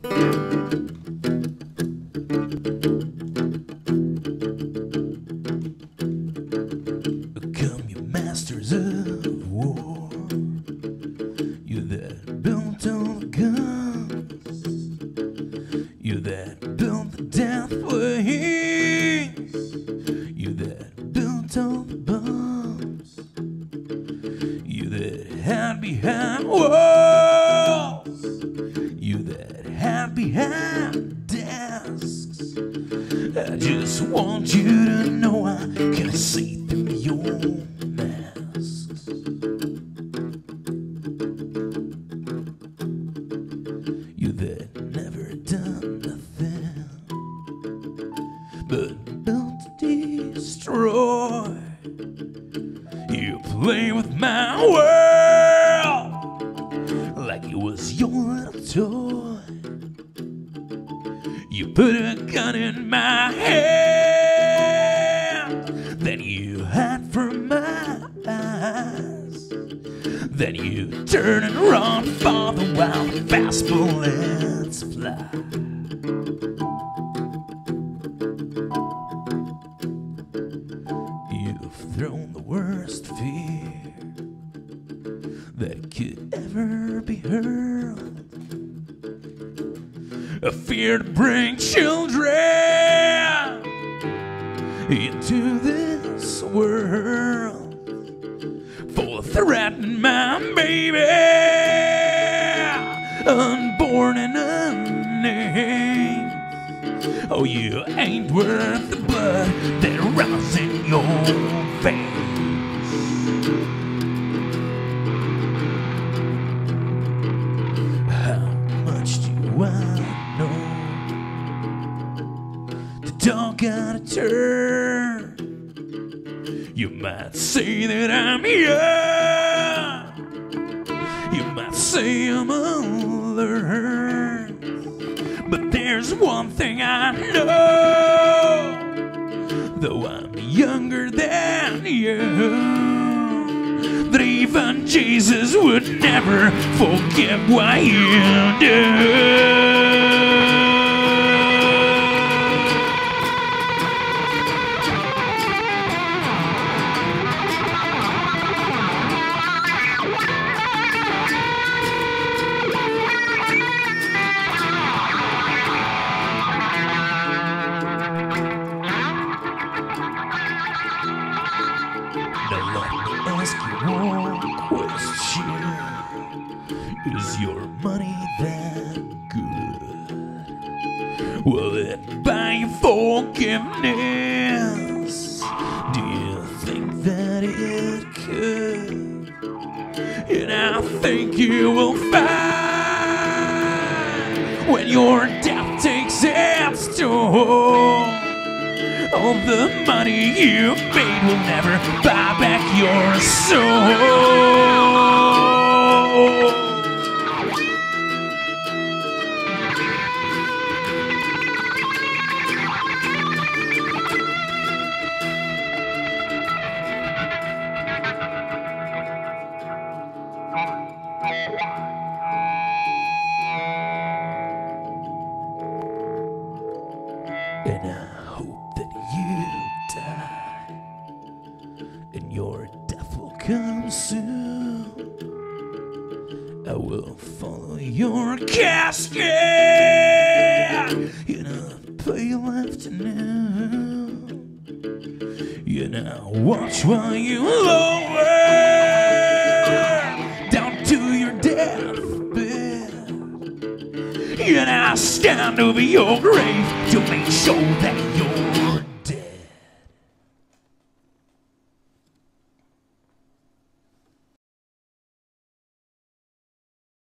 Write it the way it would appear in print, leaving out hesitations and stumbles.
Come, you masters of war, you that built all the guns, you that built the death wings, you that built all the bombs, you that hide behind walls, you that hide behind desks. I just want you to know I can see through your masks. You that never done nothing but built to destroy. You play with my world like it was your little toy. You put a gun in my hand, then you hide from my eyes, then you turn and run for the wild fast bullets fly. You've thrown the worst fear that could ever be hurled, a fear to bring children into this world, for threatening my baby, unborn and unnamed. Oh, you ain't worth the blood that runs in your veins. How much do I know? The dog got a turn. You might say that I'm young, you might say I'm unlearned, but there's one thing I know, though I'm younger than you, that even Jesus would never forgive what you do. Is your money that good? Will it buy you forgiveness? Do you think that it could? And I think you will find when your death takes its toll, all the money you made will never buy back your soul. And I hope that you die, and your death will come soon. I will follow your casket in a pale afternoon. And I'll watch while you lower down to your deathbed. And I stand over your grave to make sure that you're